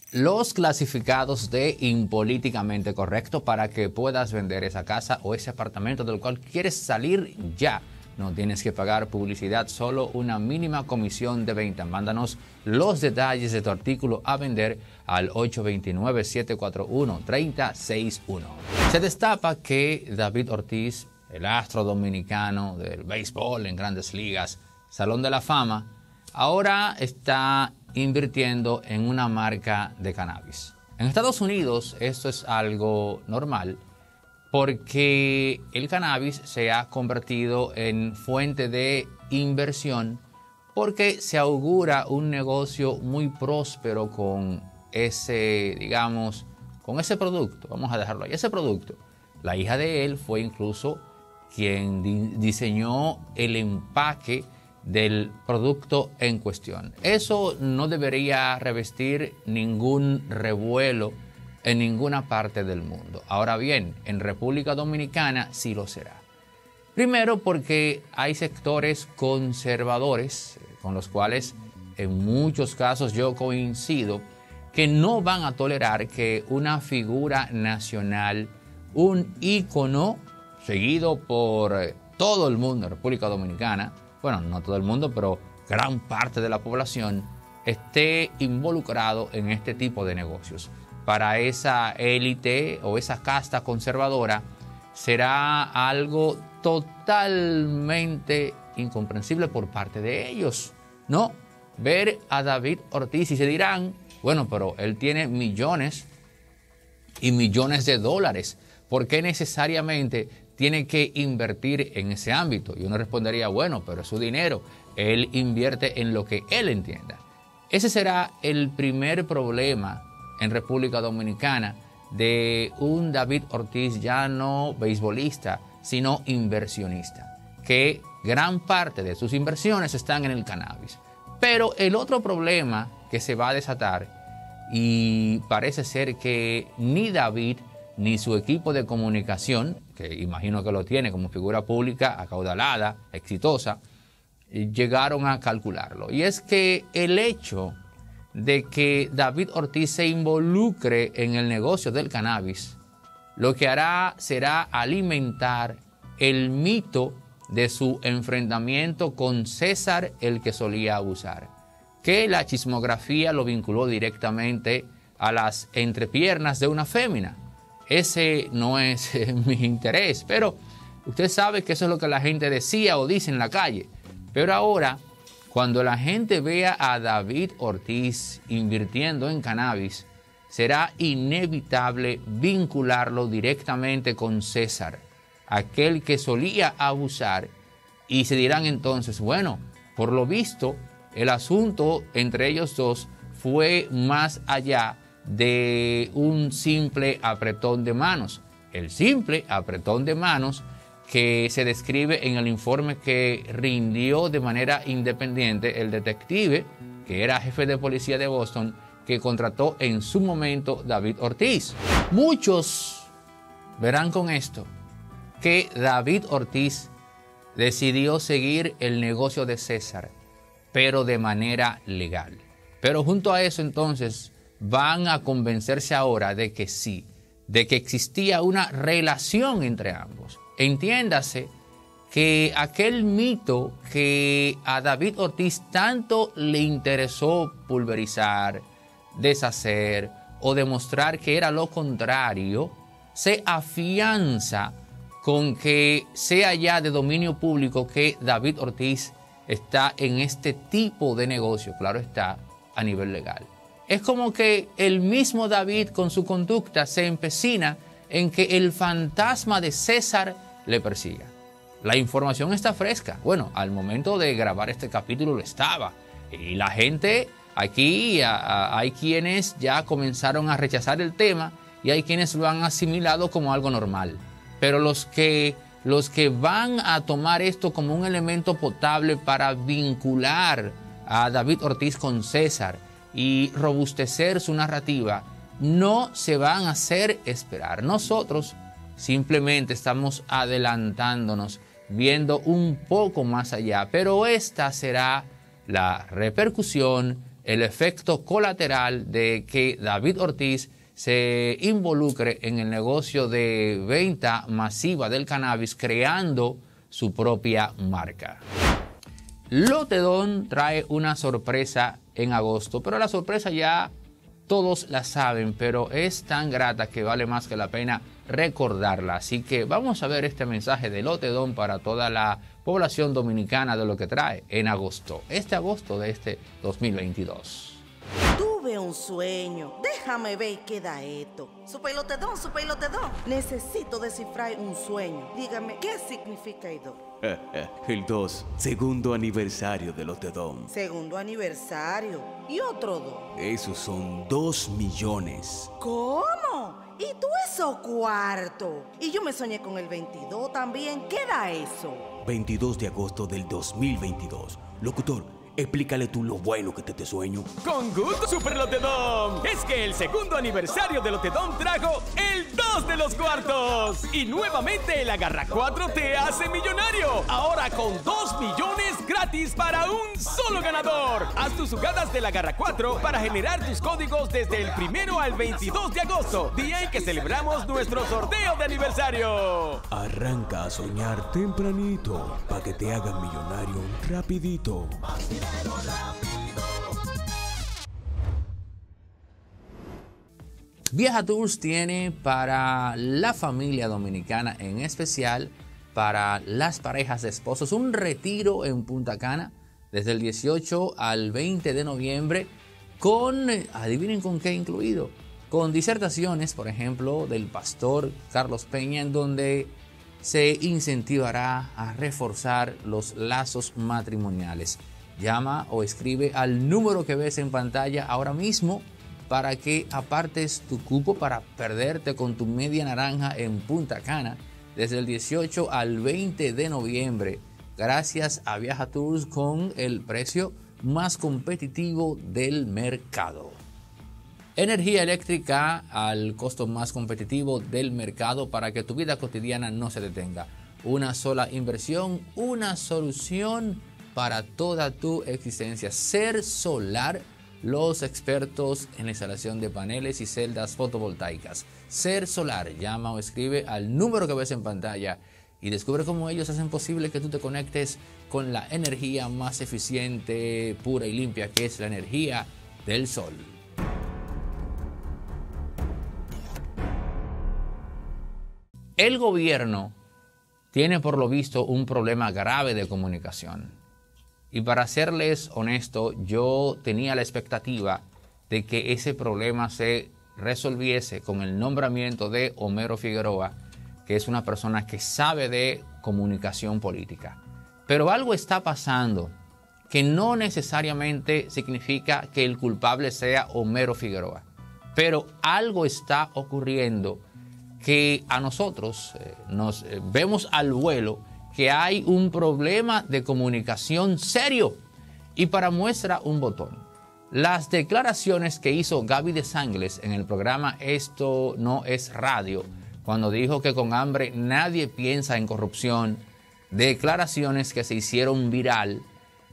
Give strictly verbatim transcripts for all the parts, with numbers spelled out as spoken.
los clasificados de impolíticamente correcto para que puedas vender esa casa o ese apartamento del cual quieres salir ya. No tienes que pagar publicidad, solo una mínima comisión de venta. Mándanos los detalles de tu artículo a vender al ocho dos nueve, siete cuatro uno, tres cero seis uno. Se destapa que David Ortiz, el astro dominicano del béisbol en Grandes Ligas, Salón de la Fama, ahora está invirtiendo en una marca de cannabis. En Estados Unidos esto es algo normal porque el cannabis se ha convertido en fuente de inversión porque se augura un negocio muy próspero con ese, digamos, con ese producto. Vamos a dejarlo ahí, ese producto. La hija de él fue incluso quien di- diseñó el empaque del producto en cuestión. Eso no debería revestir ningún revuelo en ninguna parte del mundo. Ahora bien, en República Dominicana sí lo será. Primero porque hay sectores conservadores con los cuales en muchos casos yo coincido que no van a tolerar que una figura nacional, un ícono seguido por todo el mundo en República Dominicana, bueno, no todo el mundo, pero gran parte de la población, esté involucrado en este tipo de negocios. Para esa élite o esa casta conservadora será algo totalmente incomprensible por parte de ellos, ¿no? Ver a David Ortiz y se dirán, bueno, pero él tiene millones y millones de dólares, ¿por qué necesariamente tiene que invertir en ese ámbito? Y uno respondería, bueno, pero es su dinero, él invierte en lo que él entienda. Ese será el primer problema en República Dominicana de un David Ortiz ya no beisbolista, sino inversionista, que gran parte de sus inversiones están en el cannabis. Pero el otro problema que se va a desatar, y parece ser que ni David ni su equipo de comunicación, que imagino que lo tiene como figura pública acaudalada, exitosa, llegaron a calcularlo. Y es que el hecho de que David Ortiz se involucre en el negocio del cannabis, lo que hará será alimentar el mito de su enfrentamiento con César, el que solía abusar, que la chismografía lo vinculó directamente a las entrepiernas de una fémina. Ese no es mi interés, pero usted sabe que eso es lo que la gente decía o dice en la calle. Pero ahora, cuando la gente vea a David Ortiz invirtiendo en cannabis, será inevitable vincularlo directamente con César, aquel que solía abusar, y se dirán entonces, bueno, por lo visto, el asunto entre ellos dos fue más allá de un simple apretón de manos. El simple apretón de manos que se describe en el informe que rindió de manera independiente el detective, que era jefe de policía de Boston, que contrató en su momento David Ortiz. Muchos verán con esto que David Ortiz decidió seguir el negocio de César, pero de manera legal. Pero junto a eso entonces van a convencerse ahora de que sí, de que existía una relación entre ambos. Entiéndase que aquel mito que a David Ortiz tanto le interesó pulverizar, deshacer o demostrar que era lo contrario, se afianza con que sea ya de dominio público que David Ortiz está en este tipo de negocio, claro está, a nivel legal. Es como que el mismo David con su conducta se empecina en que el fantasma de César le persiga. La información está fresca. Bueno, al momento de grabar este capítulo lo estaba. Y la gente aquí, a, a, hay quienes ya comenzaron a rechazar el tema y hay quienes lo han asimilado como algo normal. Pero los que, los que van a tomar esto como un elemento potable para vincular a David Ortiz con César y robustecer su narrativa, no se van a hacer esperar. Nosotros simplemente estamos adelantándonos, viendo un poco más allá, pero esta será la repercusión el efecto colateral de que David Ortiz se involucre en el negocio de venta masiva del cannabis, creando su propia marca. Lotedon trae una sorpresa en agosto, pero la sorpresa ya todos la saben, pero es tan grata que vale más que la pena recordarla. Así que vamos a ver este mensaje de Lotedon para toda la población dominicana de lo que trae en agosto, este agosto de este dos mil veintidós. Tuve un sueño. Déjame ver qué da esto. Super Lotedon, Super Lotedon. Necesito descifrar un sueño. Dígame, ¿qué significa el dos? El dos, segundo aniversario de Lotedon. Segundo aniversario. ¿Y otro dos? Esos son dos millones. ¿Cómo? ¿Y tú eso cuarto? Y yo me soñé con el veintidós también. ¿Qué da eso? veintidós de agosto del dos mil veintidós. Locutor, explícale tú lo bueno que te te sueño. Con gusto, Super Lotedon. Es que el segundo aniversario de Lotedon trajo el dos de los cuartos. Y nuevamente el Agarra cuatro te hace millonario. Ahora con dos millones gratis para un solo ganador. Haz tus jugadas del Agarra cuatro para generar tus códigos desde el primero al veintidós de agosto, día en que celebramos nuestro sorteo de aniversario. Arranca a soñar tempranito para que te hagan millonario rapidito. Viaja Tours tiene para la familia dominicana, en especial para las parejas de esposos, un retiro en Punta Cana desde el dieciocho al veinte de noviembre con, adivinen con qué incluido, con disertaciones, por ejemplo, del pastor Carlos Peña, en donde se incentivará a reforzar los lazos matrimoniales. Llama o escribe al número que ves en pantalla ahora mismo para que apartes tu cupo para perderte con tu media naranja en Punta Cana desde el dieciocho al veinte de noviembre, gracias a Viaja Tours con el precio más competitivo del mercado. Energía eléctrica al costo más competitivo del mercado para que tu vida cotidiana no se detenga. Una sola inversión, una solución para toda tu existencia. Ser Solar, los expertos en la instalación de paneles y celdas fotovoltaicas. Ser Solar, llama o escribe al número que ves en pantalla y descubre cómo ellos hacen posible que tú te conectes con la energía más eficiente, pura y limpia, que es la energía del sol. El gobierno tiene por lo visto un problema grave de comunicación. Y para serles honesto, yo tenía la expectativa de que ese problema se resolviese con el nombramiento de Homero Figueroa, que es una persona que sabe de comunicación política. Pero algo está pasando que no necesariamente significa que el culpable sea Homero Figueroa. Pero algo está ocurriendo que a nosotros eh, nos eh, vemos al vuelo que hay un problema de comunicación serio. Y para muestra un botón, las declaraciones que hizo Gaby de Sangles en el programa Esto No Es Radio, cuando dijo que con hambre nadie piensa en corrupción, declaraciones que se hicieron viral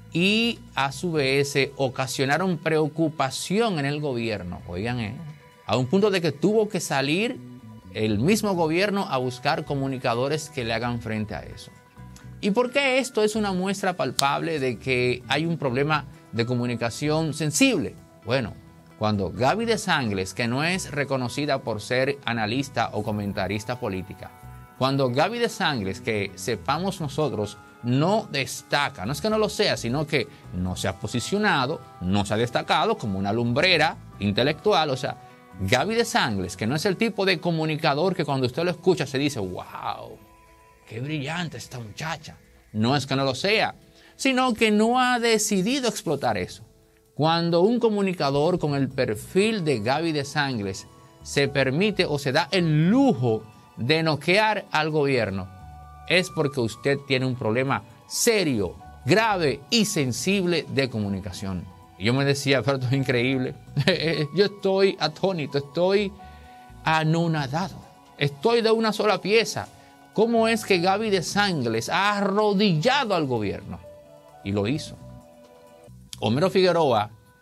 y a su vez ocasionaron preocupación en el gobierno, oigan, eh, a un punto de que tuvo que salir el mismo gobierno a buscar comunicadores que le hagan frente a eso. ¿Y por qué esto es una muestra palpable de que hay un problema de comunicación sensible? Bueno, cuando Gaby de Sangles, que no es reconocida por ser analista o comentarista política, cuando Gaby de Sangles, que sepamos nosotros, no destaca, no es que no lo sea, sino que no se ha posicionado, no se ha destacado como una lumbrera intelectual, o sea, Gaby de Sangles, que no es el tipo de comunicador que cuando usted lo escucha se dice, wow, qué brillante esta muchacha. No es que no lo sea, sino que no ha decidido explotar eso. Cuando un comunicador con el perfil de Gaby de Sangles se permite o se da el lujo de noquear al gobierno, es porque usted tiene un problema serio, grave y sensible de comunicación. Y yo me decía, pero esto es increíble. Yo estoy atónito, estoy anonadado. Estoy de una sola pieza. ¿Cómo es que Gaby de Sangles ha arrodillado al gobierno? Y lo hizo. Homero Figueroa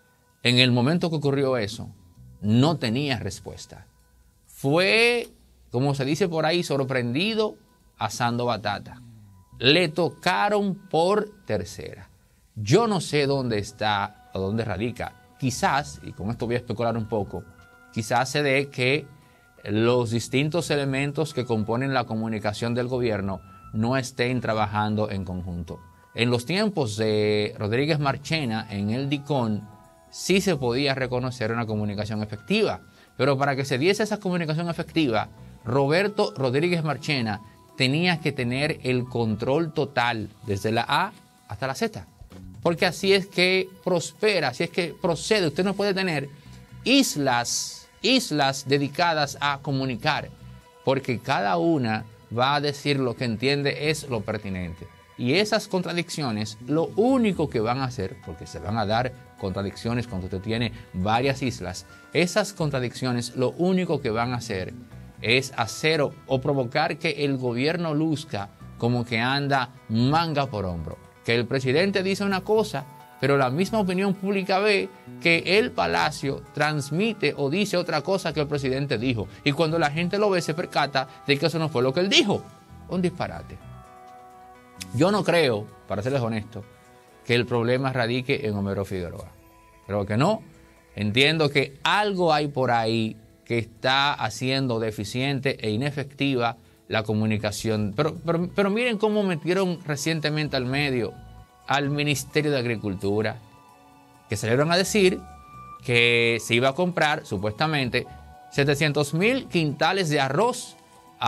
en el momento que ocurrió eso, no tenía respuesta. Fue, como se dice por ahí, sorprendido asando batata. Le tocaron por tercera. Yo no sé dónde está o dónde radica. Quizás, y con esto voy a especular un poco, quizás se dé que los distintos elementos que componen la comunicación del gobierno no estén trabajando en conjunto. En los tiempos de Rodríguez Marchena, en el DICON, sí se podía reconocer una comunicación efectiva. Pero para que se diese esa comunicación efectiva, Roberto Rodríguez Marchena tenía que tener el control total desde la A hasta la Z. Porque así es que prospera, así es que procede. Usted no puede tener islas, islas dedicadas a comunicar, porque cada una va a decir lo que entiende es lo pertinente. Y esas contradicciones, lo único que van a hacer, porque se van a dar contradicciones cuando usted tiene varias islas, esas contradicciones lo único que van a hacer es hacer o, o provocar que el gobierno luzca como que anda manga por hombro. Que el presidente dice una cosa, pero la misma opinión pública ve que el Palacio transmite o dice otra cosa que el presidente dijo. Y cuando la gente lo ve, se percata de que eso no fue lo que él dijo. Un disparate. Yo no creo, para serles honesto, que el problema radique en Homero Figueroa. Creo que no. Entiendo que algo hay por ahí que está haciendo deficiente e inefectiva la comunicación. Pero, pero, pero miren cómo metieron recientemente al medio al Ministerio de Agricultura, que salieron a decir que se iba a comprar, supuestamente, setecientos mil quintales de arroz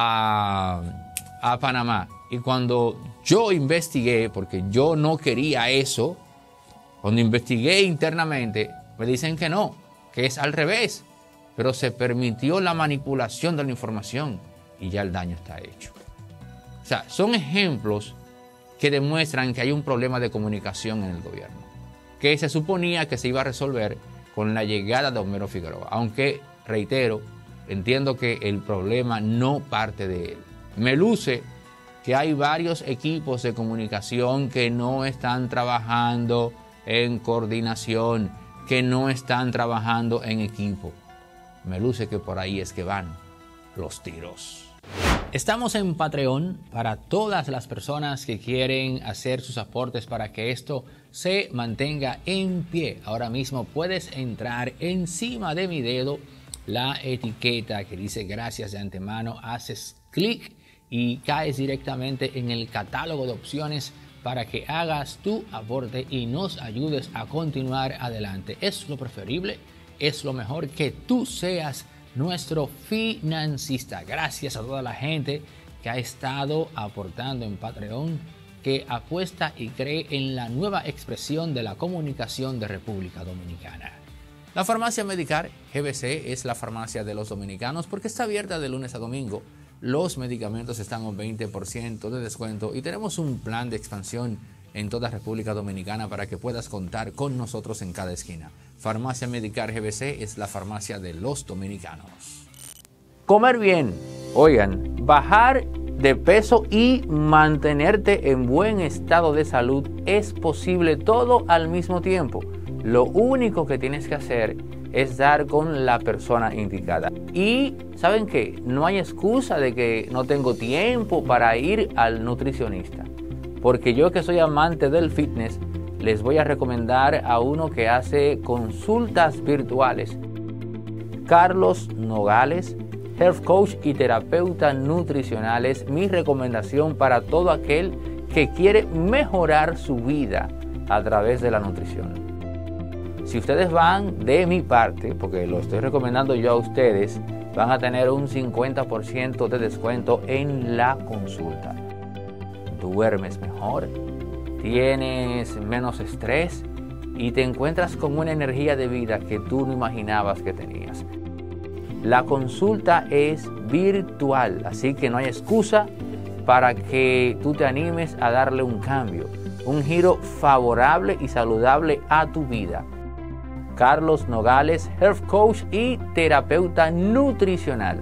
a, a Panamá. Y cuando yo investigué, porque yo no quería eso, cuando investigué internamente, me dicen que no, que es al revés. Pero se permitió la manipulación de la información y ya el daño está hecho. O sea, son ejemplos que demuestran que hay un problema de comunicación en el gobierno, que se suponía que se iba a resolver con la llegada de Homero Figueroa. Aunque, reitero, entiendo que el problema no parte de él. Me luce que hay varios equipos de comunicación que no están trabajando en coordinación, que no están trabajando en equipo. Me luce que por ahí es que van los tiros. Estamos en Patreon para todas las personas que quieren hacer sus aportes para que esto se mantenga en pie. Ahora mismo puedes entrar encima de mi dedo la etiqueta que dice gracias de antemano, haces clic y caes directamente en el catálogo de opciones para que hagas tu aporte y nos ayudes a continuar adelante. Es lo preferible, es lo mejor que tú seas nuestro financista. Gracias a toda la gente que ha estado aportando en Patreon, que apuesta y cree en la nueva expresión de la comunicación de República Dominicana. La farmacia Medicar G B C es la farmacia de los dominicanos porque está abierta de lunes a domingo. Los medicamentos están a un veinte por ciento de descuento y tenemos un plan de expansión en toda República Dominicana para que puedas contar con nosotros en cada esquina. Farmacia Medicar G B C es la farmacia de los dominicanos. Comer bien, oigan, bajar de peso y mantenerte en buen estado de salud es posible todo al mismo tiempo. Lo único que tienes que hacer es dar con la persona indicada. Y ¿saben qué? No hay excusa de que no tengo tiempo para ir al nutricionista. Porque yo que soy amante del fitness, les voy a recomendar a uno que hace consultas virtuales. Carlos Nogales, Health Coach y terapeuta nutricional, es mi recomendación para todo aquel que quiere mejorar su vida a través de la nutrición. Si ustedes van de mi parte, porque lo estoy recomendando yo a ustedes, van a tener un cincuenta por ciento de descuento en la consulta. Duermes mejor, tienes menos estrés y te encuentras con una energía de vida que tú no imaginabas que tenías. La consulta es virtual, así que no hay excusa para que tú te animes a darle un cambio, un giro favorable y saludable a tu vida. Carlos Nogales, Health Coach y terapeuta nutricional.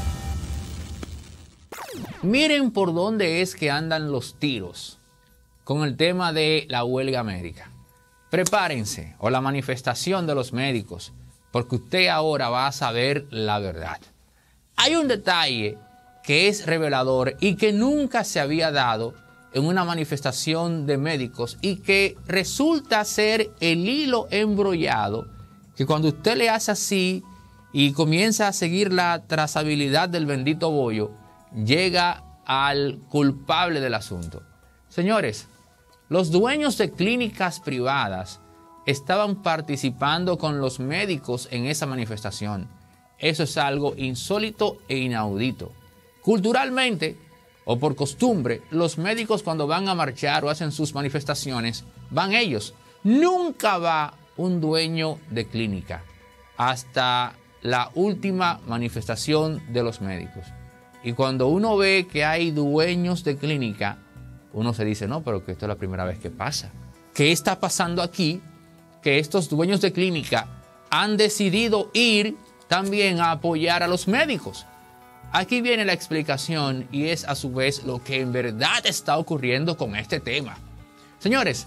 Miren por dónde es que andan los tiros con el tema de la huelga médica. Prepárense, o la manifestación de los médicos, porque usted ahora va a saber la verdad. Hay un detalle que es revelador y que nunca se había dado en una manifestación de médicos y que resulta ser el hilo embrollado que cuando usted le hace así y comienza a seguir la trazabilidad del bendito bollo, llega al culpable del asunto. Señores, los dueños de clínicas privadas estaban participando con los médicos en esa manifestación. Eso es algo insólito e inaudito. Culturalmente, o por costumbre, los médicos cuando van a marchar o hacen sus manifestaciones, van ellos. Nunca va un dueño de clínica hasta la última manifestación de los médicos. Y cuando uno ve que hay dueños de clínica, uno se dice, no, pero que esto es la primera vez que pasa. ¿Qué está pasando aquí? Que estos dueños de clínica han decidido ir también a apoyar a los médicos. Aquí viene la explicación y es a su vez lo que en verdad está ocurriendo con este tema. Señores,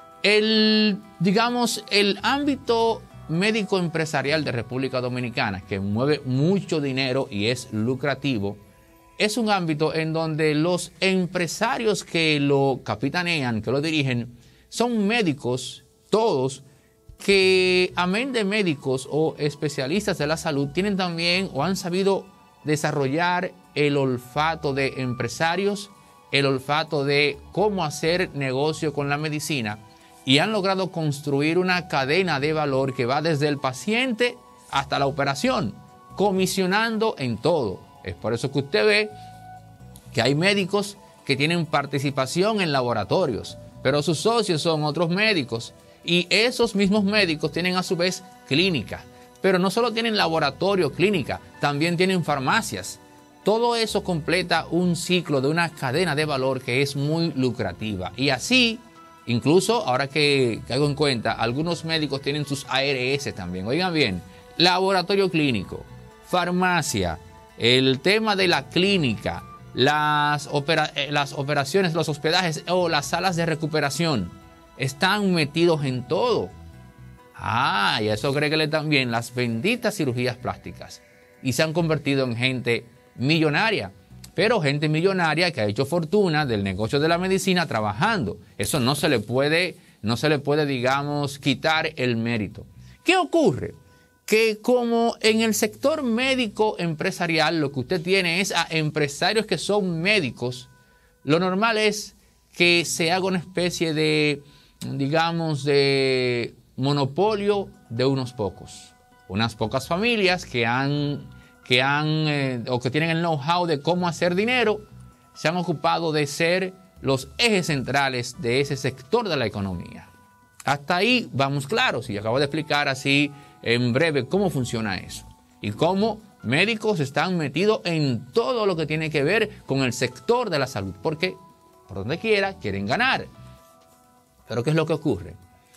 el, digamos, el ámbito médico empresarial de República Dominicana, que mueve mucho dinero y es lucrativo, es un ámbito en donde los empresarios que lo capitanean, que lo dirigen, son médicos, todos, que amén de médicos o especialistas de la salud, tienen también o han sabido desarrollar el olfato de empresarios, el olfato de cómo hacer negocio con la medicina y han logrado construir una cadena de valor que va desde el paciente hasta la operación, comisionando en todo. Es por eso que usted ve que hay médicos que tienen participación en laboratorios, pero sus socios son otros médicos y esos mismos médicos tienen a su vez clínica. Pero no solo tienen laboratorio, clínica, también tienen farmacias. Todo eso completa un ciclo de una cadena de valor que es muy lucrativa. Y así, incluso ahora que caigo en cuenta, algunos médicos tienen sus A R S también. Oigan bien, laboratorio clínico, farmacia, el tema de la clínica, las, opera, las operaciones, los hospedajes o las salas de recuperación, están metidos en todo. Ah, y a eso agréguele también las benditas cirugías plásticas. Y se han convertido en gente millonaria. Pero gente millonaria que ha hecho fortuna del negocio de la medicina trabajando. Eso no se le puede, no se le puede, digamos, quitar el mérito. ¿Qué ocurre? Que como en el sector médico empresarial lo que usted tiene es a empresarios que son médicos, lo normal es que se haga una especie de, digamos, de monopolio de unos pocos. Unas pocas familias que han, que han eh, o que tienen el know-how de cómo hacer dinero, se han ocupado de ser los ejes centrales de ese sector de la economía. Hasta ahí vamos claros y acabo de explicar así en breve cómo funciona eso y cómo médicos están metidos en todo lo que tiene que ver con el sector de la salud, porque por donde quiera quieren ganar. Pero ¿qué es lo que ocurre?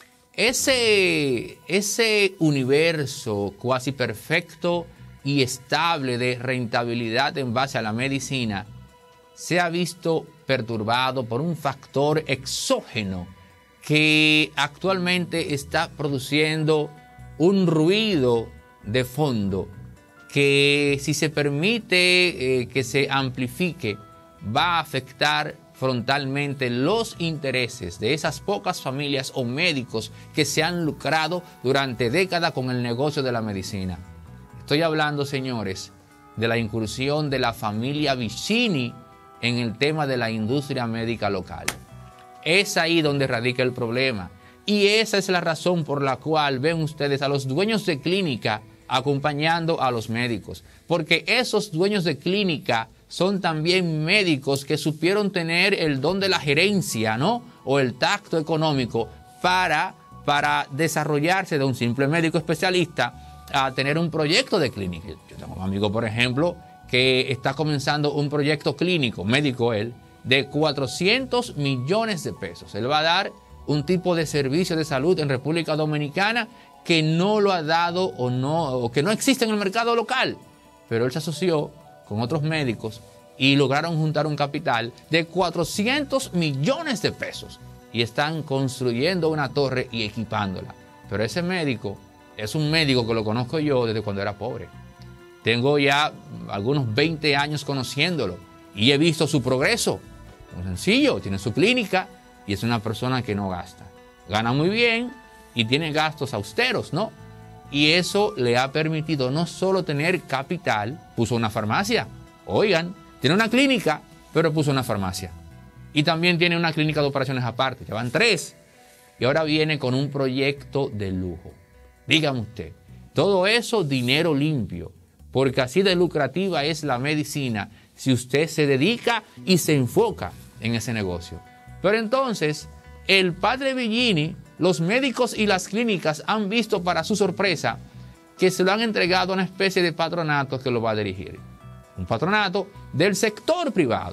Ese, ese universo cuasi perfecto y estable de rentabilidad en base a la medicina se ha visto perturbado por un factor exógeno que actualmente está produciendo un ruido de fondo que, si se permite eh, que se amplifique, va a afectar frontalmente los intereses de esas pocas familias o médicos que se han lucrado durante décadas con el negocio de la medicina. Estoy hablando, señores, de la incursión de la familia Vicini en el tema de la industria médica local. Es ahí donde radica el problema. Y esa es la razón por la cual ven ustedes a los dueños de clínica acompañando a los médicos. Porque esos dueños de clínica son también médicos que supieron tener el don de la gerencia, ¿no? O el tacto económico para, para desarrollarse de un simple médico especialista a tener un proyecto de clínica. Yo tengo un amigo, por ejemplo, que está comenzando un proyecto clínico, médico él, de cuatrocientos millones de pesos. Él va a dar un tipo de servicio de salud en República Dominicana que no lo ha dado o, no, o que no existe en el mercado local. Pero él se asoció con otros médicos y lograron juntar un capital de cuatrocientos millones de pesos. y están construyendo una torre y equipándola. Pero ese médico es un médico que lo conozco yo desde cuando era pobre. Tengo ya algunos veinte años conociéndolo y he visto su progreso. Muy sencillo, tiene su clínica y es una persona que no gasta. Gana muy bien y tiene gastos austeros, ¿no? Y eso le ha permitido no solo tener capital, puso una farmacia. Oigan, tiene una clínica, pero puso una farmacia. Y también tiene una clínica de operaciones aparte, ya van tres. Y ahora viene con un proyecto de lujo. Dígame usted, todo eso dinero limpio, porque así de lucrativa es la medicina si usted se dedica y se enfoca en ese negocio. Pero entonces, el padre Villini, los médicos y las clínicas han visto para su sorpresa que se lo han entregado a una especie de patronato que lo va a dirigir. Un patronato del sector privado.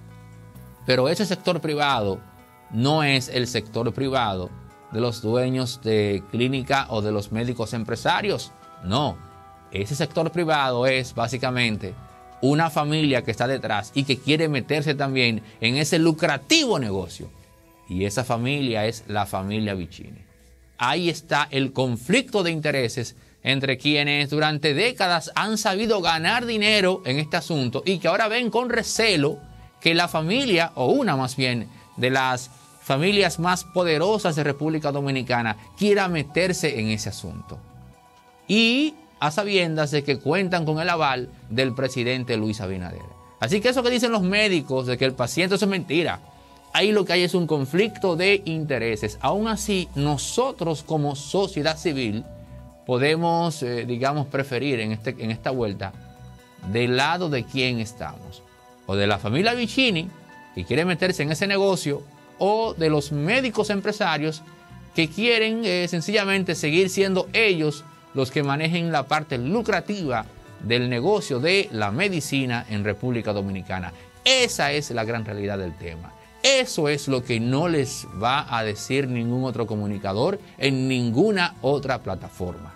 Pero ese sector privado no es el sector privado de los dueños de clínica o de los médicos empresarios. No, ese sector privado es básicamente una familia que está detrás y que quiere meterse también en ese lucrativo negocio. Y esa familia es la familia Vicini. Ahí está el conflicto de intereses entre quienes durante décadas han sabido ganar dinero en este asunto y que ahora ven con recelo que la familia, o una más bien, de las familias más poderosas de República Dominicana quiera meterse en ese asunto. Y a sabiendas de que cuentan con el aval del presidente Luis Abinader. Así que eso que dicen los médicos de que el paciente, eso es mentira. Ahí lo que hay es un conflicto de intereses. Aún así, nosotros como sociedad civil podemos, eh, digamos, preferir en, este, en esta vuelta del lado de quién estamos. O de la familia Vicini, que quiere meterse en ese negocio, o de los médicos empresarios que quieren eh, sencillamente seguir siendo ellos los que manejen la parte lucrativa del negocio de la medicina en República Dominicana. Esa es la gran realidad del tema. Eso es lo que no les va a decir ningún otro comunicador en ninguna otra plataforma.